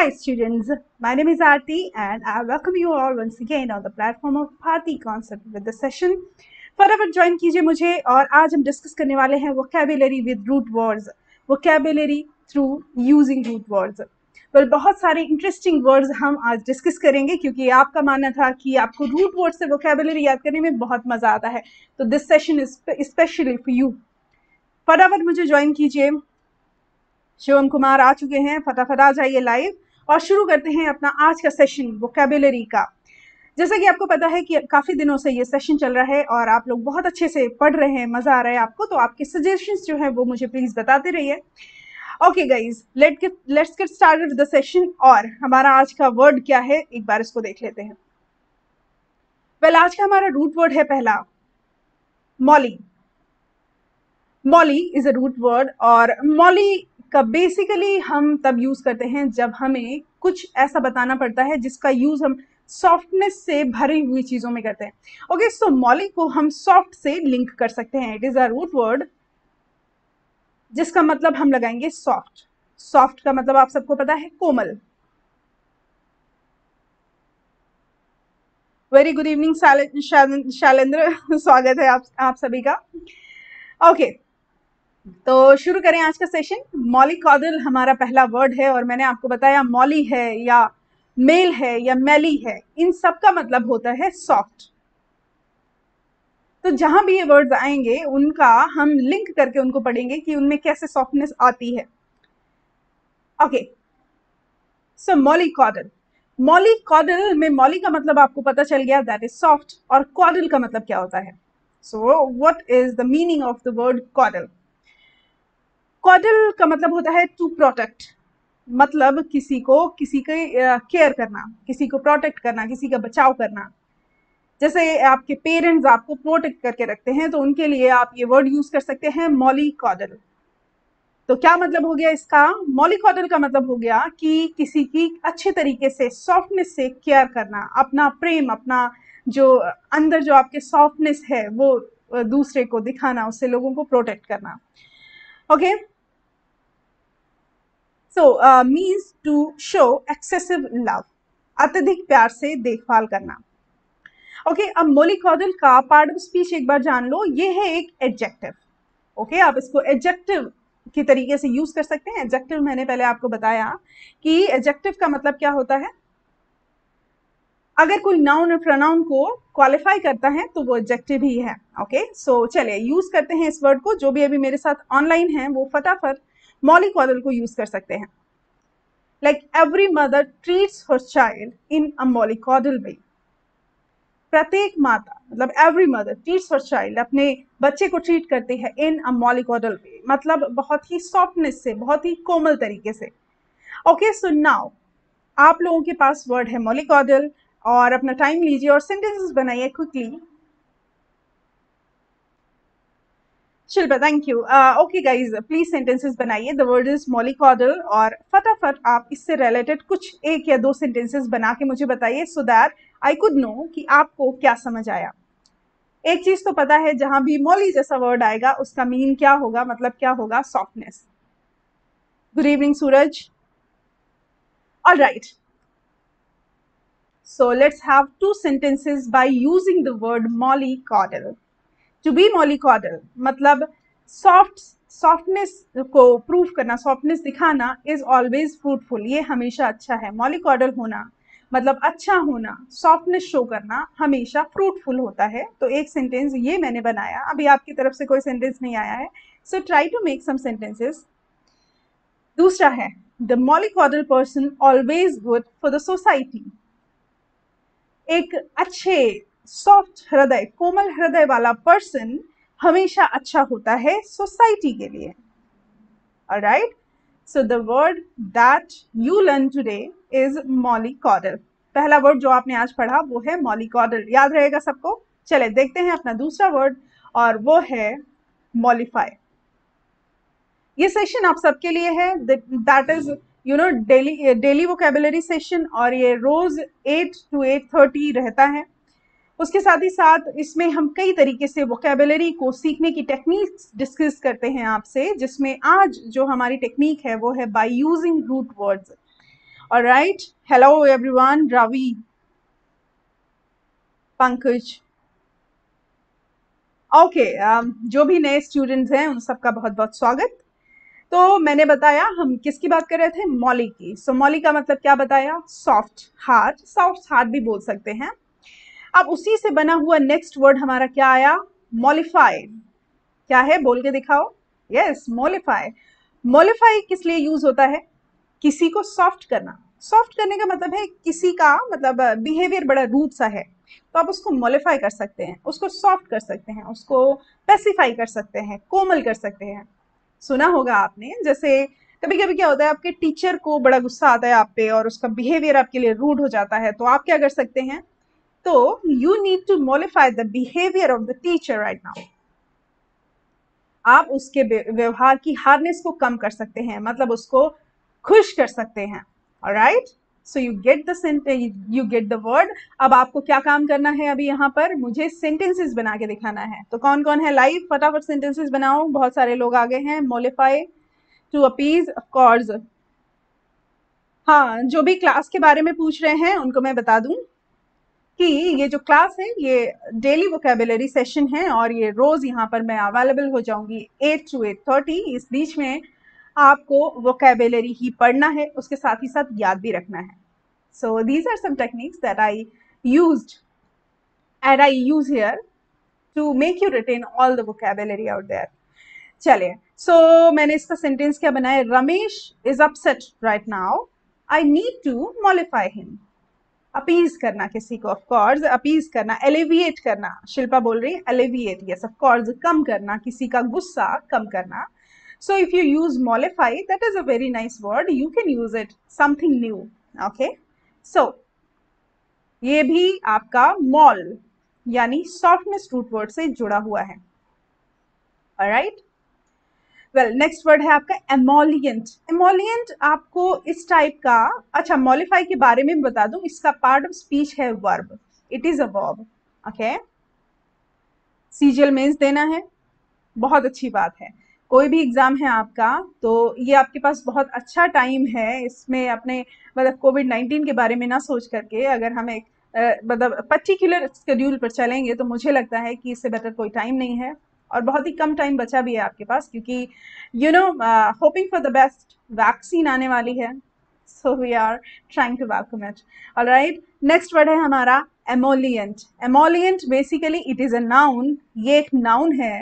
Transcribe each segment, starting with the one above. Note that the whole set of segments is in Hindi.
Hi students, my name is Aarti and I welcome you all once again on the platform of Bharti Concept with the session. फटाफट ज्वाइन कीजिए मुझे और आज हम डिस्कस करने वाले हैं vocabulary with root words, vocabulary through using root words. Well, बहुत सारे इंटरेस्टिंग वर्ड्स हम आज डिस्कस करेंगे क्योंकि आपका मानना था कि आपको रूट वर्ड से वोकैबुलरी याद करने में बहुत मजा आता है, तो this session is specially for you. फटाफट मुझे ज्वाइन कीजिए। शिवम कुमार आ चुके हैं, फटाफट आ जाइए लाइव और शुरू करते हैं अपना आज का सेशन वोकैबुलरी का। जैसा कि आपको पता है कि काफ़ी दिनों से ये सेशन चल रहा है और आप लोग बहुत अच्छे से पढ़ रहे हैं, मज़ा आ रहा है आपको, तो आपके सजेशंस जो है वो मुझे प्लीज़ बताते रहिए। Okay guys, let's get started with the session. और हमारा आज का वर्ड क्या है, एक बार इसको देख लेते हैं। वेल, आज का हमारा रूट वर्ड है पहला molly. Molly is a root word और मॉली का बेसिकली हम तब यूज करते हैं जब हमें कुछ ऐसा बताना पड़ता है जिसका यूज हम सॉफ्टनेस से भरी हुई चीजों में करते हैं। ओके, सो मॉली को हम सॉफ्ट से लिंक कर सकते हैं। It is a root word जिसका मतलब हम लगाएंगे सॉफ्ट। सॉफ्ट का मतलब आप सबको पता है कोमल। वेरी गुड इवनिंग शैलेंद्र, स्वागत है आप सभी का। ओके, तो शुरू करें आज का सेशन। मॉलिकॉडल हमारा पहला वर्ड है और मैंने आपको बताया मॉली है या मेल है या मैली है, इन सब का मतलब होता है सॉफ्ट। तो जहां भी ये वर्ड्स आएंगे उनका हम लिंक करके उनको पढ़ेंगे कि उनमें कैसे सॉफ्टनेस आती है। ओके, सो मॉलिकॉडल। मॉलिकॉडल में मॉली का मतलब आपको पता चल गया, दैट इज सॉफ्ट, और कॉडल का मतलब क्या होता है। So what is the meaning of the word coddle? Coddle का मतलब होता है टू प्रोटेक्ट, मतलब किसी के केयर करना, किसी को प्रोटेक्ट करना, किसी का बचाव करना। जैसे आपके पेरेंट्स आपको प्रोटेक्ट करके रखते हैं तो उनके लिए आप ये वर्ड यूज कर सकते हैं मॉलिकॉडल। तो क्या मतलब हो गया इसका? मॉलिकॉडल का मतलब हो गया कि किसी की अच्छे तरीके से सॉफ्टनेस से केयर करना, अपना प्रेम, अपना जो अंदर जो आपके सॉफ्टनेस है वो दूसरे को दिखाना, उससे लोगों को प्रोटेक्ट करना। Okay, so means to show excessive love, अत्यधिक प्यार से देखभाल करना। ओके, अब मॉलिकॉडल का पार्ट ऑफ स्पीच एक बार जान लो, ये है एक एडजेक्टिव। ओके, आप इसको एडजेक्टिव की तरीके से यूज कर सकते हैं। एडजेक्टिव मैंने पहले आपको बताया कि एडजेक्टिव का मतलब क्या होता है। अगर कोई नाउन और प्रोनाउन को क्वालिफाई करता है तो वो एडजेक्टिव ही है। ओके, सो चलिए यूज करते हैं इस वर्ड को। जो भी अभी मेरे साथ ऑनलाइन है वो फटाफट मॉलिकॉडल को यूज कर सकते हैं। Like every mother treats her child in a mollycoddle way. प्रत्येक माता, मतलब every mother treats her child, अपने बच्चे को ट्रीट करती है इन अ मॉलिकॉडल वे, मतलब बहुत ही सॉफ्टनेस से, बहुत ही कोमल तरीके से। ओके, सो नाउ आप लोगों के पास वर्ड है मॉलिकॉडल और अपना टाइम लीजिए और सेंटेंसेस बनाइए quickly. Shilpa, thank you. Okay guys, please sentences बनाइए। द वर्ड इज मॉलिकॉडल और फटाफट आप इससे रिलेटेड कुछ एक या दो सेंटेंसेस बना के मुझे बताइए so that I could know कि आपको क्या समझ आया। एक चीज तो पता है, जहां भी मॉली जैसा वर्ड आएगा उसका मीनिंग क्या होगा, मतलब क्या होगा, softness. Good evening Suraj. All right, so let's have two sentences by using the word mollycoddle. To be mollycoddle मतलब सॉफ्टनेस को प्रूव करना, सॉफ्टनेस दिखाना, इज ऑलवेज फ्रूटफुल, ये हमेशा अच्छा है। mollycoddle होना मतलब अच्छा होना, सॉफ्टनेस शो करना हमेशा फ्रूटफुल होता है। तो एक सेंटेंस ये मैंने बनाया, अभी आपकी तरफ से कोई सेंटेंस नहीं आया है, so try to make some sentences. दूसरा है the mollycoddle person always good for the society. एक अच्छे सॉफ्ट हृदय, कोमल हृदय वाला पर्सन हमेशा अच्छा होता है सोसाइटी के लिए। Alright, so the word that you learn today is mollycoddle. पहला वर्ड जो आपने आज पढ़ा वो है मॉलिकॉडल, याद रहेगा सबको। चले देखते हैं अपना दूसरा वर्ड और वो है मॉलिफाई। ये सेशन आप सबके लिए है, that is you know daily vocabulary session, और ये रोज 8 to 8:30 रहता है। उसके साथ ही साथ इसमें हम कई तरीके से वोकेबुलरी को सीखने की टेक्निक्स डिस्कस करते हैं आपसे, जिसमें आज जो हमारी टेक्निक है वो है by using root words. Alright, hello everyone, Ravi, Pankaj, okay, जो भी नए स्टूडेंट्स हैं उन सबका बहुत बहुत स्वागत। तो मैंने बताया हम किसकी बात कर रहे थे, मॉली की। सो मॉली का मतलब क्या बताया, सॉफ्ट हार्ट, सॉफ्ट हार्ट भी बोल सकते हैं। अब उसी से बना हुआ नेक्स्ट वर्ड हमारा क्या आया, मॉलिफाई। क्या है, बोल के दिखाओ। यस, मॉलिफाई। मॉलिफाई किस लिए यूज होता है, किसी को सॉफ्ट करना। सॉफ्ट करने का मतलब है किसी का मतलब बिहेवियर बड़ा रूड सा है, तो आप उसको मॉलिफाई कर सकते हैं, उसको सॉफ्ट कर सकते हैं, उसको पेसिफाई कर सकते हैं, कोमल कर सकते हैं। सुना होगा आपने, जैसे कभी कभी क्या होता है, आपके टीचर को बड़ा गुस्सा आता है आप पे और उसका बिहेवियर आपके लिए रूड हो जाता है, तो आप क्या कर सकते हैं, तो you need to modify the behaviour of the teacher right now. आप उसके व्यवहार की हार्डनेस को कम कर सकते हैं, मतलब उसको खुश कर सकते हैं। Alright, so you get the sentence, you get the word. अब आपको क्या काम करना है, अभी यहाँ पर मुझे सेंटेंसेस बना के दिखाना है। तो कौन कौन है लाइव, फटाफट सेंटेंसेस बनाओ, बहुत सारे लोग आगे हैं। Mollify, to appease, of course. हाँ, जो भी क्लास के बारे में पूछ रहे हैं उनको मैं बता दूं कि ये जो क्लास है ये डेली वोकेबुलरी सेशन है, और ये रोज यहाँ पर मैं अवेलेबल हो जाऊंगी 8 to 8:30। इस बीच में आपको वोकेबुलरी ही पढ़ना है, उसके साथ ही साथ याद भी रखना है। So these are some techniques that I used and I use here to make you retain all the vocabulary out there. चलिए, सो मैंने इसका सेंटेंस क्या बनाया, Ramesh is upset right now, I need to mollify him. Appease करना किसी को, ऑफ कोर्स अपीज करना, एलिविएट करना, शिल्पा बोल रही है एलिविएट, यस ऑफ कोर्स, कम करना, किसी का गुस्सा कम करना। So if you use mollify, that is a very nice word, you can use it something new. Okay, so ये भी आपका मॉल यानी सॉफ्टनेस रूट वर्ड से जुड़ा हुआ है। ऑलराइट, वेल नेक्स्ट वर्ड है आपका एमोलियंट। एमोलियंट आपको इस टाइप का, अच्छा मॉलिफाई के बारे में बता दूं, इसका पार्ट ऑफ स्पीच है verb, it is a verb. Okay, सीजल मीन्स देना है, बहुत अच्छी बात है। कोई भी एग्जाम है आपका तो ये आपके पास बहुत अच्छा टाइम है, इसमें अपने मतलब कोविड-19 के बारे में ना सोच करके अगर हम एक मतलब पर्टिकुलर शेड्यूल पर चलेंगे तो मुझे लगता है कि इससे बेटर कोई टाइम नहीं है, और बहुत ही कम टाइम बचा भी है आपके पास, क्योंकि you know hoping for the best, vaccine आने वाली है, so we are trying to welcome it. Alright, next word है हमारा emollient. Emollient basically it is a noun, ये एक नाउन है।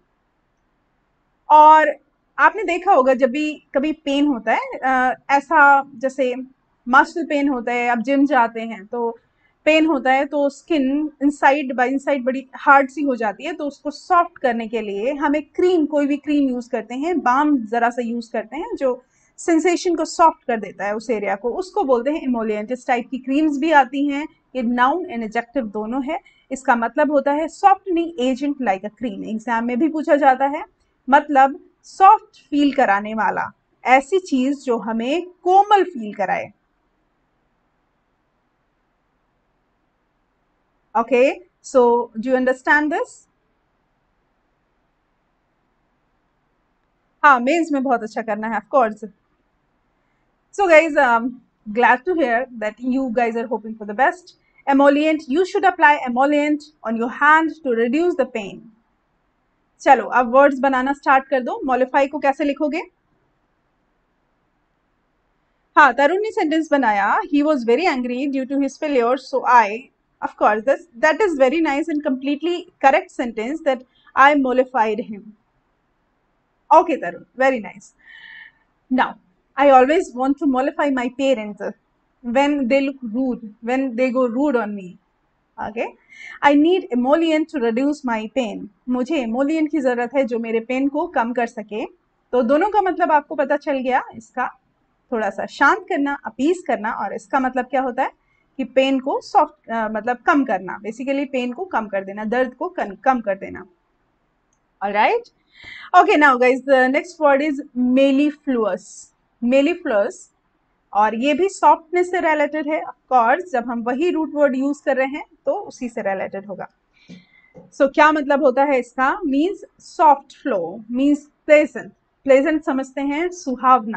और आपने देखा होगा जब भी कभी पेन होता है, ऐसा जैसे मसल पेन होता है, आप जिम जाते हैं तो पेन होता है, तो स्किन इनसाइड बाय इनसाइड बड़ी हार्ड सी हो जाती है, तो उसको सॉफ्ट करने के लिए हम एक क्रीम, कोई भी क्रीम यूज करते हैं, बाम जरा सा यूज करते हैं जो सेंसेशन को सॉफ्ट कर देता है उस एरिया को, उसको बोलते हैं इमोलियंट। इस टाइप की क्रीम्स भी आती हैं, ये नाउन एंड एडजेक्टिव दोनों है। इसका मतलब होता है softening agent like a cream, exam में भी पूछा जाता है। मतलब सॉफ्ट फील कराने वाला, ऐसी चीज जो हमें कोमल फील कराए। Okay, so do you understand this? हाँ, मेंस में बहुत अच्छा करना है, of course. So guys, glad to hear that you guys are hoping for the best. Emollient, you should apply emollient on your hand to reduce the pain. चलो अब वर्ड्स बनाना स्टार्ट कर दो। मॉलिफाई को कैसे लिखोगे? हाँ, तरुण ने सेंटेंस बनाया, he was very angry due to his failure, so I, of course, that is very nice and completely correct sentence, that I mollified him. Okay, Tarun, very nice. Now, I always want to mollify my parents when they look rude, when they go rude on me. Okay, I need emollient to reduce my pain. मुझे emollient की जरूरत है जो मेरे पेन को कम कर सके। तो दोनों का मतलब आपको पता चल गया, इसका थोड़ा सा शांत करना, अपीस करना, और इसका मतलब क्या होता है कि पेन को सॉफ्ट मतलब कम करना, बेसिकली पेन को कम कर देना, दर्द को कम कर देना। Alright, okay, now guys the next word is mellifluous. Mellifluous, और ये भी सॉफ्टनेस से रिलेटेड है, ऑफ कोर्स जब हम वही रूट वर्ड यूज कर रहे हैं तो उसी से रिलेटेड होगा। सो क्या मतलब होता है इसका, means soft flow, means pleasant. Pleasant समझते हैं, सुहावना,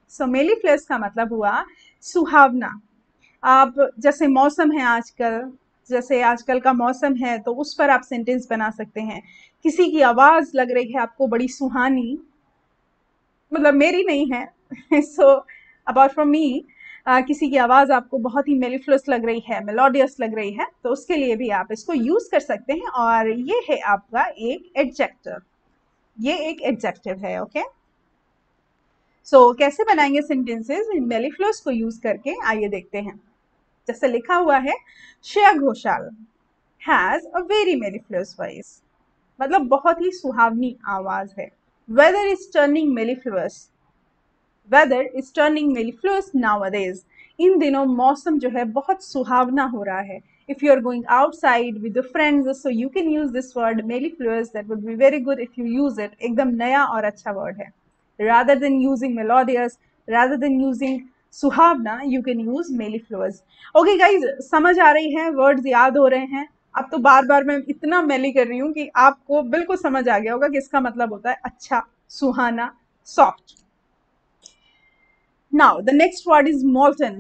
सो मेलिफ्लस का मतलब हुआ सुहावना। आप जैसे मौसम है आजकल, जैसे आजकल का मौसम है, तो उस पर आप सेंटेंस बना सकते हैं। किसी की आवाज लग रही है आपको बड़ी सुहानी, मतलब मेरी नहीं है सो अबाउट फ्रॉम मी, किसी की आवाज आपको बहुत ही मेलिफ्लस लग रही है, मेलोडियस लग रही है, तो उसके लिए भी आप इसको यूज कर सकते हैं। और ये है आपका एक एडजेक्टिव, ये एक एडजेक्टिव है। ओके, सो कैसे बनाएंगे सेंटेंसेस मेलिफ्लस को यूज करके, आइए देखते हैं। जैसे लिखा हुआ है, Shreya Ghoshal has a very mellifluous voice, मतलब बहुत ही सुहावनी आवाज है। Weather is turning mellifluous, weather is turning mellifluous nowadays, इन दिनों मौसम जो है बहुत सुहावना हो रहा है। If you are going outside with your friends, so you can use this word mellifluous, that would be very good if you use it. एकदम नया और अच्छा वर्ड है। rather than using melodious, rather than using सुहावना, you can use mellifluous. Okay guys, समझ आ रही है, वर्ड्स याद हो रहे हैं। अब तो बार बार मैं इतना मेली कर रही हूँ कि आपको बिल्कुल समझ आ गया होगा कि इसका मतलब होता है अच्छा, सुहाना, soft. Now the next word is molten.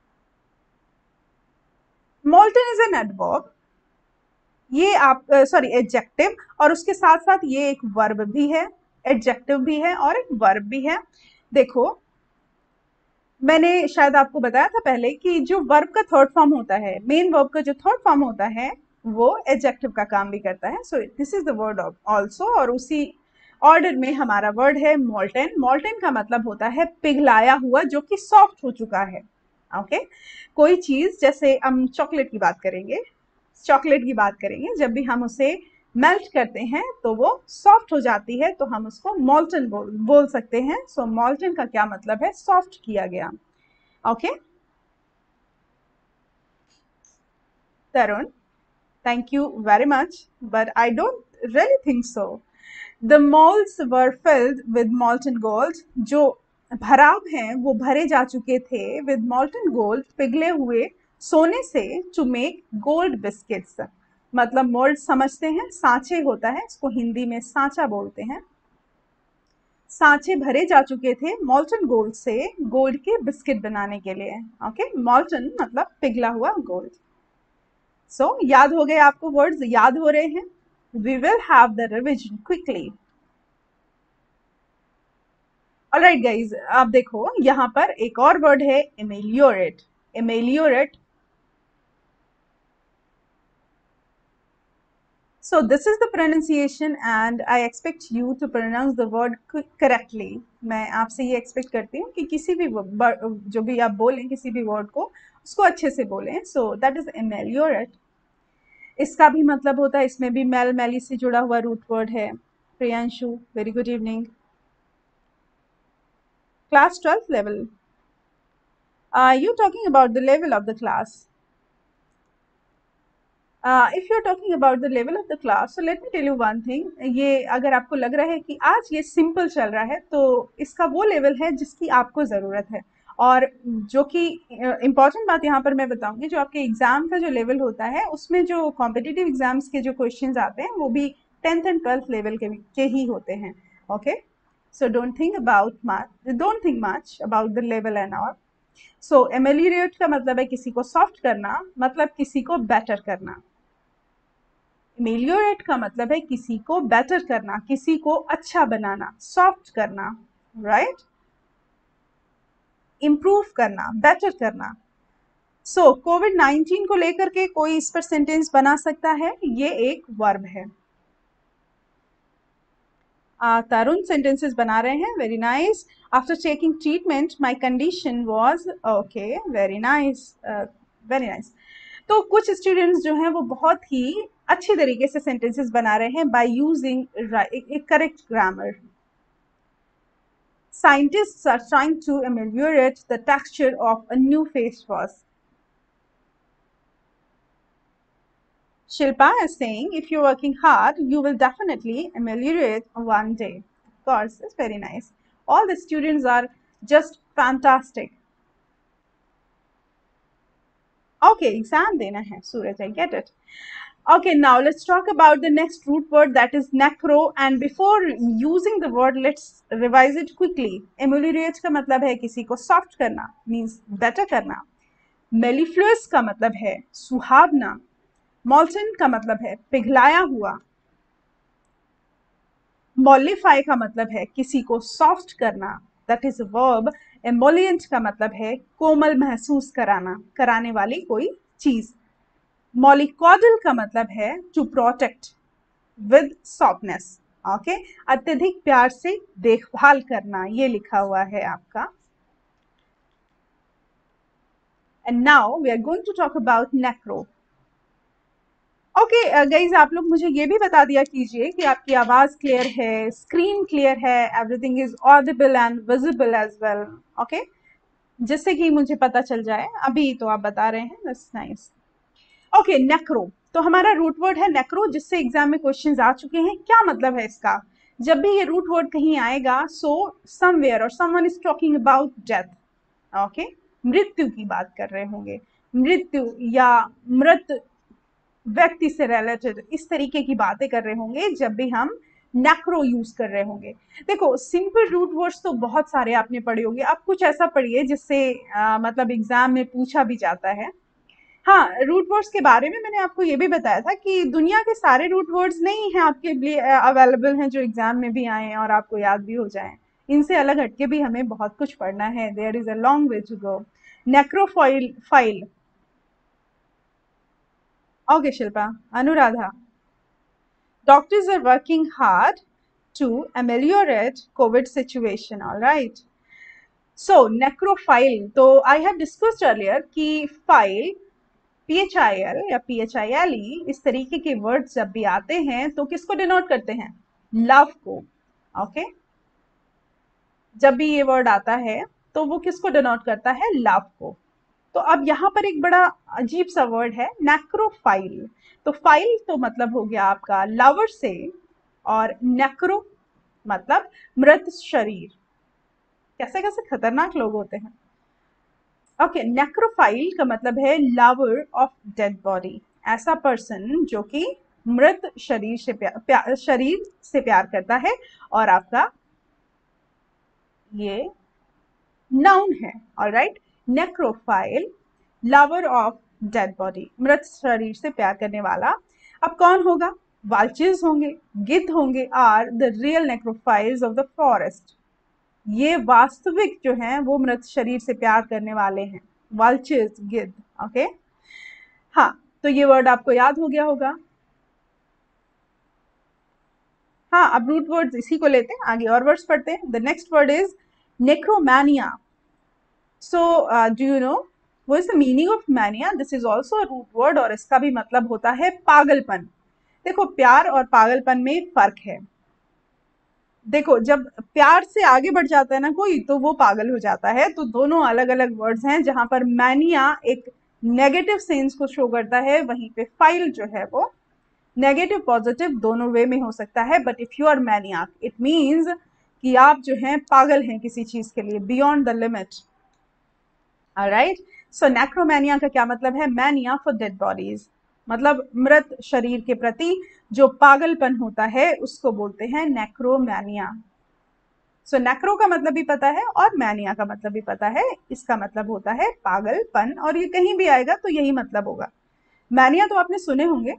Molten is an adverb, ये आप सॉरी एडजेक्टिव, और उसके साथ साथ ये एक वर्ब भी है, एडजेक्टिव भी है और एक वर्ब भी है। देखो, मैंने शायद आपको बताया था पहले कि जो वर्ब का थर्ड फॉर्म होता है, मेन वर्ब का जो थर्ड फॉर्म होता है, वो एडजेक्टिव का काम भी करता है। So this is the word also, और उसी ऑर्डर में हमारा वर्ड है मोल्टन। मोल्टन का मतलब होता है पिघलाया हुआ, जो कि सॉफ्ट हो चुका है। ओके, कोई चीज, जैसे हम चॉकलेट की बात करेंगे, चॉकलेट की बात करेंगे, जब भी हम उसे मेल्ट करते हैं तो वो सॉफ्ट हो जाती है, तो हम उसको मोल्टन बोल सकते हैं। सो मोल्टन का क्या मतलब है? सॉफ्ट किया गया। Okay Tarun, thank you very much, but I don't really think so. The molds were filled with molten gold. जो भराव हैं वो भरे जा चुके थे with molten gold, पिघले हुए सोने से, to make gold biscuits. मतलब मोल्ड समझते हैं, सांचे होता है, इसको हिंदी में सांचा बोलते हैं। सांचे भरे जा चुके थे मोल्टन गोल्ड से, गोल्ड के बिस्किट बनाने के लिए। ओके, मोल्टन मतलब पिघला हुआ गोल्ड। सो याद हो गए आपको, वर्ड्स याद हो रहे हैं? We will have the revision quickly. Alright guys, अब देखो यहाँ पर एक और वर्ड है एमेलियोरेट। एमेलियोरेट, so this is the pronunciation and I expect you to pronounce the word correctly. मैं आपसे ये एक्सपेक्ट करती हूँ कि किसी भी जो भी आप बोलें, किसी भी वर्ड को, उसको अच्छे से बोलें। so that is ameliorate. इसका भी मतलब होता है, इसमें भी मेल मैली से जुड़ा हुआ रूट वर्ड है। Priyanshu, very good evening. Class 12th level, you talking about the level of the class. If you're talking about the level of the class, so let me tell you one thing. ये अगर आपको लग रहा है कि आज ये सिंपल चल रहा है, तो इसका वो लेवल है जिसकी आपको ज़रूरत है। और जो कि इम्पॉर्टेंट बात यहाँ पर मैं बताऊंगी, जो आपके एग्जाम का जो लेवल होता है, उसमें जो कॉम्पिटिटिव एग्जाम्स के जो क्वेश्चंस आते हैं, वो भी 10th एंड 12th लेवल के ही होते हैं। Okay, so don't think much about the level and all. So ameliorate का मतलब है किसी को सॉफ्ट करना, मतलब किसी को बेटर करना। मेलियोरेट का मतलब है किसी को बेटर करना, किसी को अच्छा बनाना, सॉफ्ट करना, राइट, इंप्रूव करना, बेटर करना। सो कोविड-19 को लेकर के कोई इस पर सेंटेंस बना सकता है, ये एक वर्ब है। तरुण सेंटेंसेस बना रहे हैं, very nice. After taking treatment my condition was okay, very nice, very nice. तो कुछ स्टूडेंट्स जो हैं वो बहुत ही अच्छी तरीके से सेंटेंसेस बना रहे हैं by using correct grammar. Scientists are trying to ameliorate the texture of a new face wash. Shilpa is saying, if you're working hard, you will definitely ameliorate one day. Of course, it's very nice. All the students are just fantastic. Okay, exam dena hai, Suraj, I get it. Okay, now let's talk about the next root word, that is necro. And before using the word, let's revise it quickly. Ameliorate का मतलब है किसी को soft करना, means better करना. Mellifluous का मतलब है सुहावना. Molten का मतलब है पिघलाया हुआ. Mollify का मतलब है किसी को soft करना, that is a verb. Emollient का मतलब है कोमल महसूस कराना, कराने वाली कोई चीज. Mollycoddle का मतलब है to protect with softness. Okay, अत्यधिक प्यार से देखभाल करना, ये लिखा हुआ है आपका. And now we are going to talk about necro. Okay guys, आप लोग मुझे ये भी बता दिया कीजिए कि आपकी आवाज क्लियर है, स्क्रीन क्लियर है, everything is audible and visible as well. Okay, जिससे कि मुझे पता चल जाए. अभी तो आप बता रहे हैं, दैट्स नाइस. ओके, नेक्रो तो हमारा रूट वर्ड है नेक्रो, जिससे एग्जाम में क्वेश्चंस आ चुके हैं. क्या मतलब है इसका? जब भी ये रूट वर्ड कहीं आएगा, सो समवेयर और someone is talking about death. Okay, मृत्यु की बात कर रहे होंगे, मृत्यु या मृत व्यक्ति से रिलेटेड इस तरीके की बातें कर रहे होंगे जब भी हम नेक्रो यूज कर रहे होंगे. देखो, सिंपल रूट वर्ड्स तो बहुत सारे आपने पढ़े होंगे. आप कुछ ऐसा पढ़िए जिससे मतलब एग्जाम में पूछा भी जाता है. हाँ, रूट वर्ड्स के बारे में मैंने आपको ये भी बताया था कि दुनिया के सारे रूट वर्ड्स नहीं हैं आपके लिए अवेलेबल हैं जो एग्जाम में भी आए और आपको याद भी हो जाएं. इनसे अलग हटके भी हमें बहुत कुछ पढ़ना है. There is a long way to go. Necrophile file. Okay Shilpa, Anuradha. Doctors are working hard to ameliorate COVID situation. All right. So necrophile. तो I have discussed earlier कि file PHIL या PHILE इस तरीके के वर्ड्स जब भी आते हैं तो किसको डिनोट करते हैं? लव को. ओके, जब भी ये वर्ड आता है तो वो किसको डिनोट करता है? लव को. तो अब यहाँ पर एक बड़ा अजीब सा वर्ड है, नेक्रोफाइल. तो फाइल तो मतलब हो गया आपका लवर से, और नेक्रो मतलब मृत शरीर. कैसे कैसे खतरनाक लोग होते हैं. ओके, नेक्रोफाइल का मतलब है लवर ऑफ डेड बॉडी. ऐसा पर्सन जो कि मृत शरीर से शरीर से प्यार करता है. और आपका ये नाउन है. Alright, necrophile, lover of dead body, मृत शरीर से प्यार करने वाला. अब कौन होगा? वाल्चेस होंगे, गिद्ध होंगे. Are the real necrophiles of the forest. ये वास्तविक जो हैं वो मृत शरीर से प्यार करने वाले हैं, वाल्चेस, गिद्ध. ओके, हाँ, तो ये वर्ड आपको याद हो गया होगा. हाँ, अब रूट वर्ड्स इसी को लेते हैं, आगे और वर्ड्स पढ़ते हैं. The next word is necromania. So do you know what is the meaning of mania? This is also a root word और इसका भी मतलब होता है पागलपन. देखो, प्यार और पागलपन में फर्क है. देखो, जब प्यार से आगे बढ़ जाता है ना कोई, तो वो पागल हो जाता है. तो दोनों अलग अलग वर्ड्स हैं. जहां पर मैनिया एक नेगेटिव सेंस को शो करता है, वहीं पे फाइल जो है वो नेगेटिव पॉजिटिव दोनों वे में हो सकता है. But if you are maniac, it means कि आप जो हैं पागल हैं किसी चीज के लिए, beyond the limit. Alright, so necromania का क्या मतलब है? मैनिया फॉर डेड बॉडीज, मतलब मृत शरीर के प्रति जो पागलपन होता है उसको बोलते हैं नेक्रोमैनिया. सो नेक्रो का मतलब भी पता है और मैनिया का मतलब भी पता है. इसका मतलब होता है पागलपन, और ये कहीं भी आएगा तो यही मतलब होगा. मैनिया तो आपने सुने होंगे,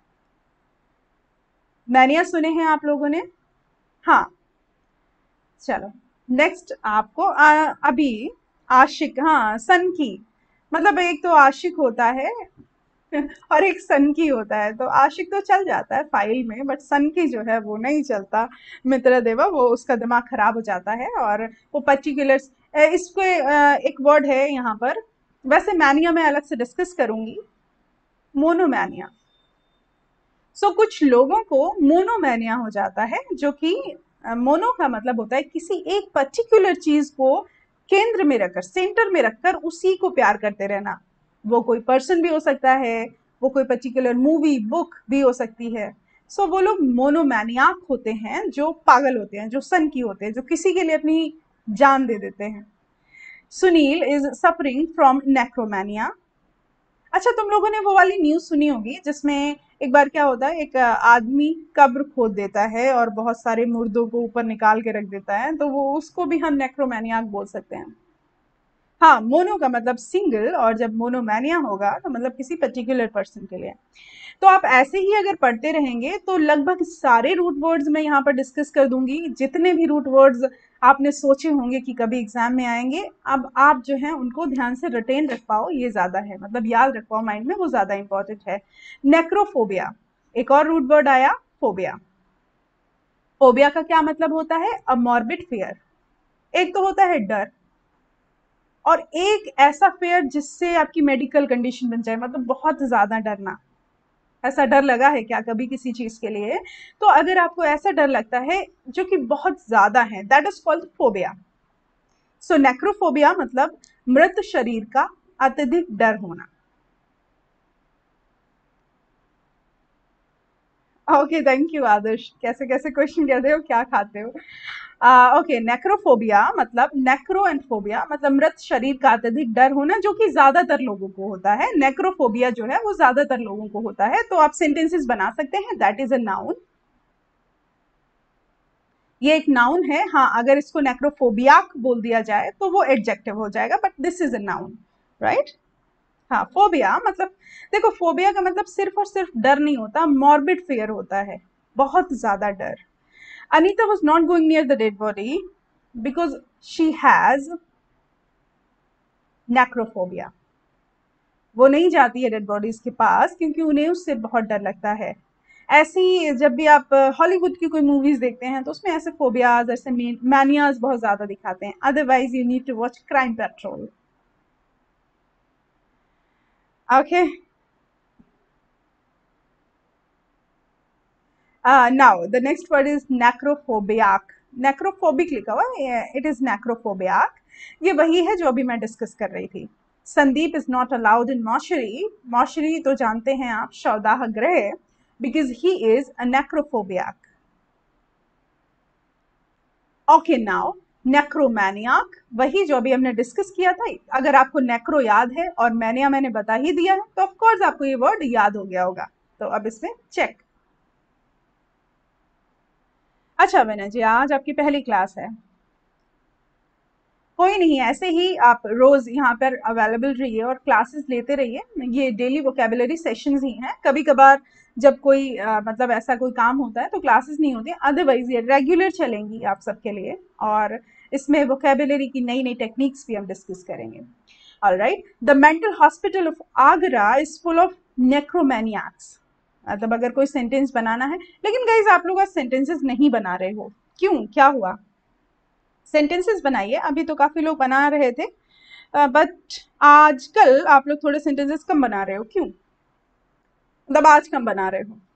मैनिया सुने हैं आप लोगों ने? हाँ, चलो नेक्स्ट आपको अभी आशिक. हाँ, सन की, मतलब एक तो आशिक होता है और एक सन की होता है. तो आशिक तो चल जाता है फाइल में, बट सन की जो है वो नहीं चलता मित्र देवा. वो उसका दिमाग खराब हो जाता है और वो पर्टिकुलर इसको एक वर्ड है यहाँ पर. वैसे मैनिया मैं अलग से डिस्कस करूंगी. मोनोमैनिया. सो कुछ लोगों को मोनोमैनिया हो जाता है, जो कि मोनो का मतलब होता है किसी एक पर्टिकुलर चीज को केंद्र में रखकर, सेंटर में रखकर उसी को प्यार करते रहना. वो कोई पर्सन भी हो सकता है, वो कोई पर्टिकुलर मूवी, बुक भी हो सकती है. सो वो लोग मोनोमैनियाक होते हैं, जो पागल होते हैं, जो सन की होते हैं, जो किसी के लिए अपनी जान दे देते हैं. Sunil is suffering from necromania. अच्छा, तुम लोगों ने वो वाली न्यूज़ सुनी होगी जिसमें एक बार क्या होता है, एक आदमी कब्र खोद देता है और बहुत सारे मुर्दों को ऊपर निकाल के रख देता है, तो वो उसको भी हम नेक्रोमैनियाक बोल सकते हैं। हाँ, मोनो का मतलब सिंगल, और जब मोनोमैनिया होगा तो मतलब किसी पर्टिकुलर पर्सन के लिए। तो आप ऐसे ही अगर पढ़ते रहेंगे तो लगभग सारे रूट वर्ड्स मैं यहाँ पर डिस्कस कर दूंगी, जितने भी रूट वर्ड्स आपने सोचे होंगे कि कभी एग्जाम में आएंगे, अब आप जो है उनको ध्यान से रिटेन रख पाओ, ये ज्यादा है, मतलब याद रख पाओ माइंड में, वो ज्यादा इंपॉर्टेंट है। नेक्रोफोबिया, एक और रूट वर्ड आया, फोबिया। फोबिया का क्या मतलब होता है? A morbid fear. एक तो होता है डर, और एक ऐसा फेयर जिससे आपकी मेडिकल कंडीशन बन जाए, मतलब बहुत ज्यादा डरना। ऐसा डर लगा है क्या कभी किसी चीज के लिए? तो अगर आपको ऐसा डर लगता है जो कि बहुत ज्यादा है, that is called phobia. So necrophobia मतलब मृत शरीर का अत्यधिक डर होना। ओके, थैंक यू आदर्श, कैसे कैसे क्वेश्चन कहते हो, क्या खाते हो? ओके, नेक्रोफोबिया मतलब, नेक्रो एंड फोबिया मतलब मृत शरीर का अत्यधिक डर होना, जो कि ज्यादातर लोगों को होता है। नेक्रोफोबिया जो है वो ज्यादातर लोगों को होता है। तो आप सेंटेंसेस बना सकते हैं, दैट इज अ नाउन। ये एक नाउन है। हाँ, अगर इसको नेक्रोफोबियाक बोल दिया जाए तो वो एडजेक्टिव हो जाएगा, but this is a noun, right? हाँ, फोबिया मतलब, देखो फोबिया का मतलब सिर्फ और सिर्फ डर नहीं होता, मॉर्बिड फियर होता है, बहुत ज्यादा डर। Anita was not going near the dead body because she has necrophobia. वो नहीं जाती है डेड बॉडीज के पास क्योंकि उन्हें उससे बहुत डर लगता है। ऐसे ही जब भी आप हॉलीवुड की कोई मूवीज देखते हैं तो उसमें ऐसे फोबियाज, ऐसे मैनियाज बहुत ज्यादा दिखाते हैं। Otherwise you need to watch Crime Patrol. Okay, now the next word is necrophobiac. Necrophobic लिखा हुआ है, इट इज नेक्रोफोबियाक। ये वही है जो अभी मैं डिस्कस कर रही थी। Sandeep is not allowed in mortuary. Mortuary तो जानते हैं आप, शवदाह गृह, because he is a necrophobiac. Okay, now necromaniac, वही जो अभी हमने डिस्कस किया था। अगर आपको नेक्रो याद है और मैनिया मैंने बता ही दिया है तो ऑफकोर्स आपको ये वर्ड याद हो गया होगा। तो अब इसमें चेक। अच्छा बहना जी, आज आपकी पहली क्लास है। कोई नहीं, ऐसे ही आप रोज यहाँ पर अवेलेबल रहिए और क्लासेस लेते रहिए। ये डेली वोकेबुलरी सेशंस ही हैं। कभी कभार जब कोई मतलब ऐसा कोई काम होता है तो क्लासेस नहीं होती, अदरवाइज ये रेगुलर चलेंगी आप सबके लिए। और इसमें वोकेबुलरी की नई नई टेक्निक्स भी हम डिस्कस करेंगे। Alright, the mental hospital of Agra is full of necromaniacs. मतलब अगर कोई सेंटेंस बनाना है, लेकिन गाइज आप लोग आज सेंटेंसेस नहीं बना रहे हो, क्यों, क्या हुआ? सेंटेंसेस बनाइए, अभी तो काफी लोग बना रहे थे, बट आजकल आप लोग थोड़े सेंटेंसेस कम बना रहे हो, क्यों? मतलब आज कम बना रहे हो?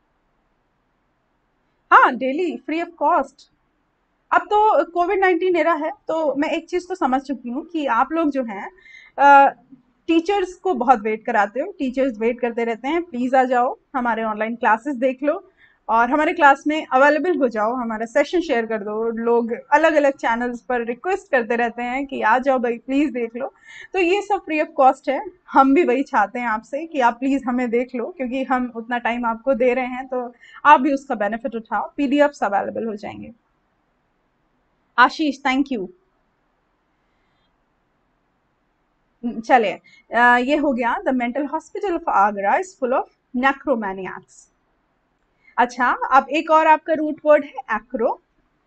हाँ, डेली फ्री ऑफ कॉस्ट। अब तो कोविड 19 एरा है, तो मैं एक चीज तो समझ चुकी हूँ कि आप लोग जो हैं टीचर्स को बहुत वेट कराते हो, टीचर्स वेट करते रहते हैं, प्लीज आ जाओ, हमारे ऑनलाइन क्लासेस देख लो और हमारे क्लास में अवेलेबल हो जाओ, हमारा सेशन शेयर कर दो। लोग अलग अलग चैनल्स पर रिक्वेस्ट करते रहते हैं कि आ जाओ भाई, प्लीज देख लो। तो ये सब फ्री ऑफ कॉस्ट है। हम भी वही चाहते हैं आपसे कि आप प्लीज हमें देख लो, क्योंकि हम उतना टाइम आपको दे रहे हैं, तो आप भी उसका बेनिफिट उठाओ। पीडीएफ अवेलेबल हो जाएंगे। Ashish, thank you. चले, ये हो गया, the mental hospital of Agra is full of necromaniacs. अच्छा, अब एक और आपका रूट वर्ड है एक्रो।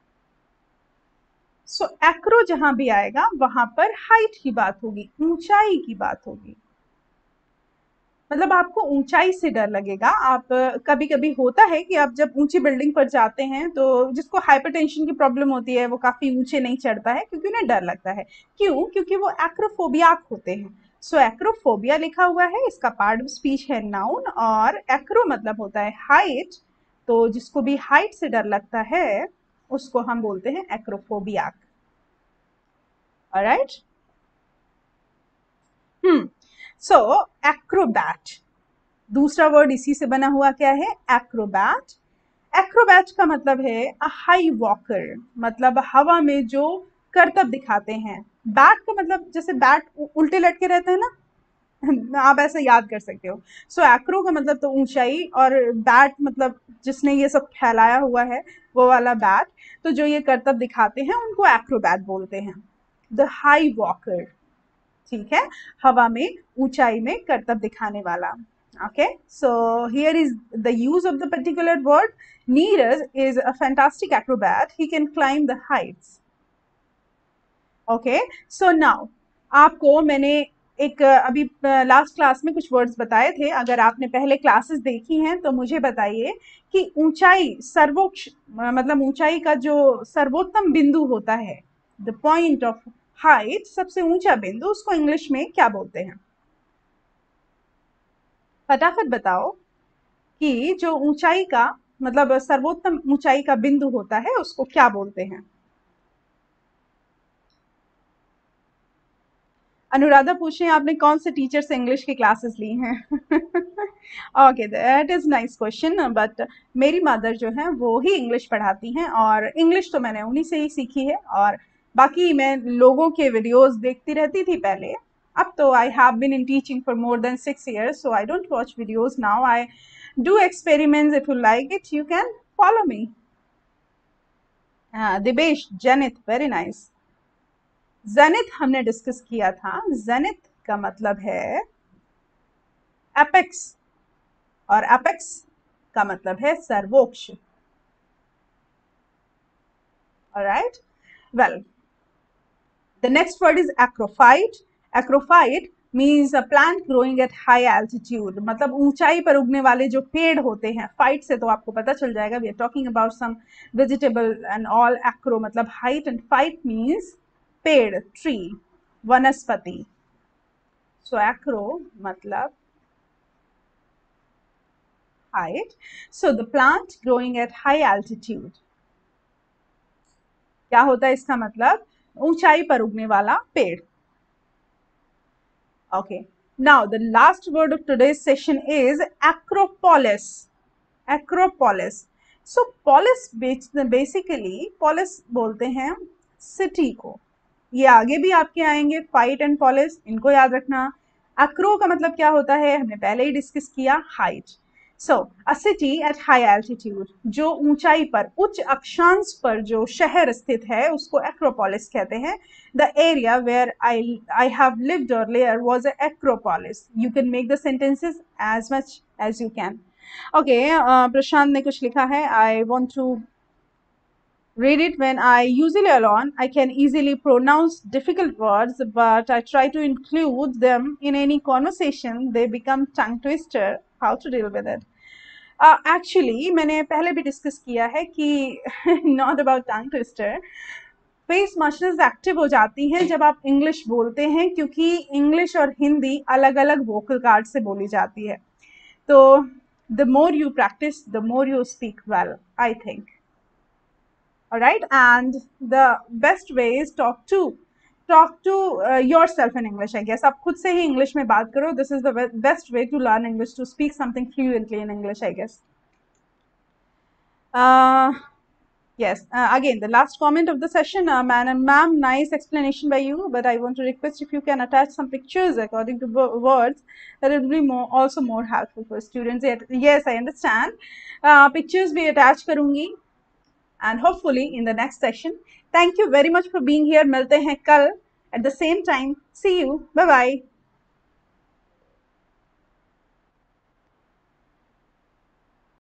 सो एक्रो जहां भी आएगा वहां पर हाइट की बात होगी, ऊंचाई की बात होगी। मतलब आपको ऊंचाई से डर लगेगा। आप कभी कभी होता है कि आप जब ऊंची बिल्डिंग पर जाते हैं तो जिसको हाइपरटेंशन की प्रॉब्लम होती है वो काफी ऊंचे नहीं चढ़ता है क्योंकि उन्हें डर लगता है। क्यों? क्योंकि वो एक्रोफोबियाक होते हैं। सो एक्रोफोबिया लिखा हुआ है, इसका पार्ट ऑफ स्पीच है नाउन, और एक्रो मतलब होता है हाइट। तो जिसको भी हाइट से डर लगता है उसको हम बोलते हैं एक्रोफोबियाक। ऑलराइट। सो एक्रोबैट, दूसरा वर्ड इसी से बना हुआ क्या है? एक्रोबैट। एक्रोबैट का मतलब है अ हाई वॉकर, मतलब हवा में जो करतब दिखाते हैं। बैट का मतलब जैसे बैट उल्टे लटके रहते हैं ना, आप ऐसे याद कर सकते हो। सो एक्रो का मतलब तो ऊंचाई, और बैट मतलब जिसने ये सब फैलाया हुआ है वो वाला बैट। तो जो ये करतब दिखाते हैं उनको एक्रोबैट बोलते हैं। द हाई वॉकर, ठीक है, हवा में ऊंचाई में करतब दिखाने वाला। Okay, so here is the use of the particular word. Neeraj is a fantastic acrobat, he can climb the heights. Okay, so now आपको मैंने एक अभी लास्ट क्लास में कुछ वर्ड्स बताए थे। अगर आपने पहले क्लासेस देखी हैं तो मुझे बताइए कि ऊंचाई सर्वोच्च मतलब ऊंचाई का जो सर्वोत्तम बिंदु होता है, द पॉइंट ऑफ हाइट, सबसे ऊंचा बिंदु, उसको इंग्लिश में क्या बोलते हैं? फटाफट बताओ कि जो ऊंचाई का मतलब सर्वोत्तम ऊंचाई का बिंदु होता है उसको क्या बोलते हैं? अनुराधा पूछ रही हैं आपने कौन से टीचर से इंग्लिश की क्लासेस ली हैं? Okay, that is nice question, but मेरी मदर जो है वो ही इंग्लिश पढ़ाती हैं, और इंग्लिश तो मैंने उन्हीं से ही सीखी है। और बाकी मैं लोगों के वीडियोस देखती रहती थी पहले। अब तो I have been in teaching for more than 6 years, so I don't watch videos now, I do experiments. If you like it you can follow me. Dibesh, zenith, very nice. Zenith हमने डिस्कस किया था। जेनिथ का मतलब है एपेक्स, और एपेक्स का मतलब है सर्वोच्च। Alright, well, the next word is acrophyte. Acrophyte means a plant growing at high altitude, मतलब ऊंचाई पर उगने वाले जो पेड़ होते हैं। फाइट से तो आपको पता चल जाएगा, we are talking about some vegetable and all. Acro मतलब हाइट एंड फाइट मीन्स पेड़, ट्री, वनस्पति। सो एक्रो मतलब height. So the plant growing at high altitude. क्या होता है इसका मतलब? ऊंचाई पर उगने वाला पेड़। Okay. Now the last word of today's session is acropolis. Acropolis. So polis basically polis बोलते हैं सिटी को। ये आगे भी आपके आएंगे, फाइट एंड पॉलिस, इनको याद रखना। एक्रो का मतलब क्या होता है हमने पहले ही डिस्कस किया, height. So a city at high altitude, जो ऊंचाई पर, उच्च अक्षांश पर जो शहर स्थित है उसको एक्रोपोलिस कहते हैं। The area where I have lived earlier was a acropolis. You can make the sentences as much as you can. Okay, Prashant ने कुछ लिखा है, I want to read it when I usually alone. I can easily pronounce difficult words, but I try to include them in any conversation. They become tongue twister. How to deal with it? Actually, मैंने पहले भी डिस्कस किया है कि not about tongue twister. Face muscles active हो जाती हैं जब आप इंग्लिश बोलते हैं, क्योंकि इंग्लिश और हिंदी अलग अलग वोकल कार्ड से बोली जाती है। तो the more you practise the more you speak well, I think. all right, and the best way is talk to yourself in English, I guess. आप खुद से ही इंग्लिश में बात करो. This is the best way to learn English, to speak something fluently in English, I guess. uh, yes, again the last comment of the session, ma'am, nice explanation by you, but I want to request if you can attach some pictures according to words, that it will be also more helpful for students. Yes, I understand. Pictures भी attach करूंगी, and hopefully in the next session. Thank you very much for being here. मिलते हैं कल at the same time. See you. Bye bye.